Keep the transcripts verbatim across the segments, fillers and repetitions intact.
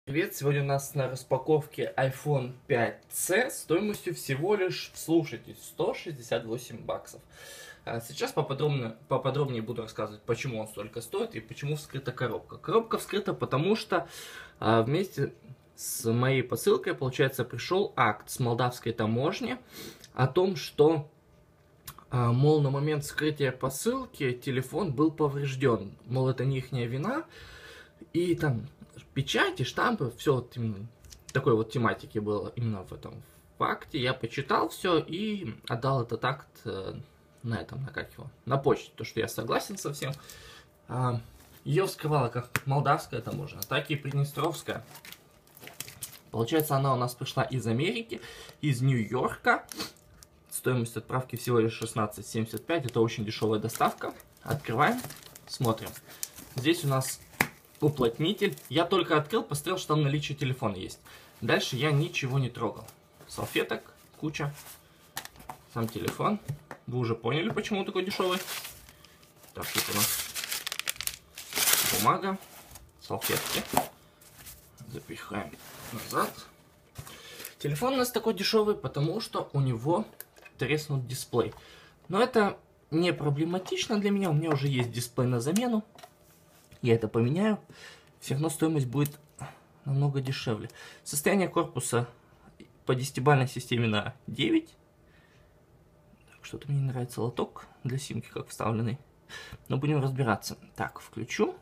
Привет! Сегодня у нас на распаковке айфон пять си стоимостью всего лишь, слушайте, сто шестьдесят восемь баксов. Сейчас поподробнее, поподробнее буду рассказывать, почему он столько стоит и почему вскрыта коробка. Коробка вскрыта, потому что а, вместе с моей посылкой, получается, пришел акт с молдавской таможни о том, что, а, мол, на момент вскрытия посылки телефон был поврежден. Мол, это не ихняя вина. И там печати, штампы, все вот именно такой вот тематики было именно в этом факте. Я почитал все и отдал этот акт э, на этом, на как его, на почту, то, что я согласен со всем. А, ее вскрывала как молдавская таможня, так и приднестровская. Получается, она у нас пришла из Америки, из Нью-Йорка. Стоимость отправки всего лишь шестнадцать семьдесят пять, это очень дешевая доставка. Открываем, смотрим. Здесь у нас уплотнитель. Я только открыл, посмотрел, что там наличие телефона есть. Дальше я ничего не трогал. Салфеток куча. Сам телефон. Вы уже поняли, почему он такой дешевый. Так, тут у нас бумага, салфетки. Запихаем назад. Телефон у нас такой дешевый, потому что у него треснут дисплей. Но это не проблематично для меня. У меня уже есть дисплей на замену. Я это поменяю. Все равно стоимость будет намного дешевле. Состояние корпуса по десятибалльной системе на девять. Что-то мне не нравится лоток для симки, как вставленный. Но будем разбираться. Так, включу.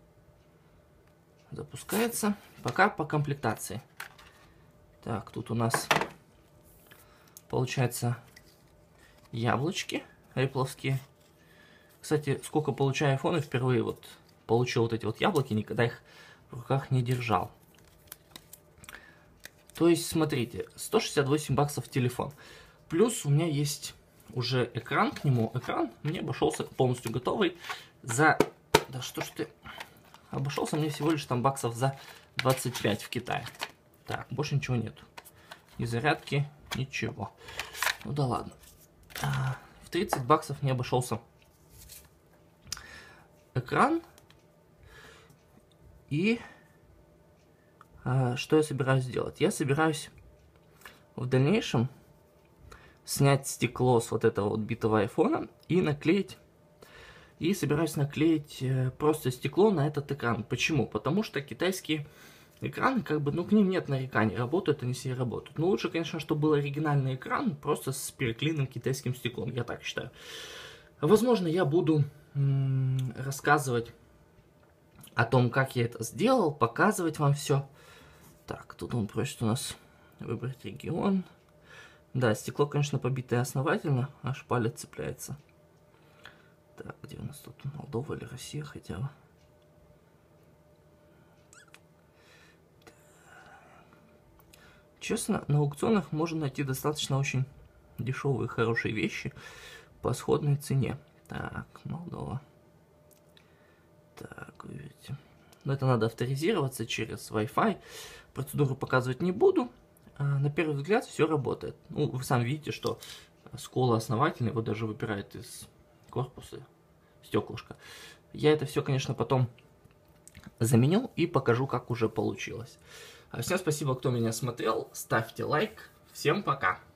Запускается. Пока по комплектации. Так, тут у нас получается яблочки эппловские. Кстати, сколько получаю айфоны, впервые вот получил вот эти вот яблоки, никогда их в руках не держал. То есть, смотрите, сто шестьдесят восемь баксов телефон. Плюс у меня есть уже экран к нему. Экран мне обошелся полностью готовый за... Да что ж ты... Обошелся мне всего лишь там баксов за двадцать пять в Китае. Так, больше ничего нету. Ни зарядки, ничего. Ну да ладно. В тридцать баксов мне обошелся экран. И а, что я собираюсь сделать? Я собираюсь в дальнейшем снять стекло с вот этого вот битого айфона и наклеить. И собираюсь наклеить э, просто стекло на этот экран. Почему? Потому что китайские экраны, как бы, ну, к ним нет нареканий. Работают они все работают. Но лучше, конечно, чтобы был оригинальный экран, просто с переклеенным китайским стеклом. Я так считаю. Возможно, я буду м- рассказывать о том, как я это сделал, показывать вам все. Так, тут он просит у нас выбрать регион. Да, стекло, конечно, побитое основательно, аж палец цепляется. Так, где у нас тут Молдова или Россия хотя бы? Честно, на аукционах можно найти достаточно очень дешевые, хорошие вещи по сходной цене. Так, Молдова. Так, вы видите. Но это надо авторизироваться через Wi-Fi. Процедуру показывать не буду. А на первый взгляд все работает. Ну, вы сами видите, что скола основательная, его даже выпирает из корпуса стеклышко. Я это все, конечно, потом заменю и покажу, как уже получилось. Всем спасибо, кто меня смотрел. Ставьте лайк. Всем пока.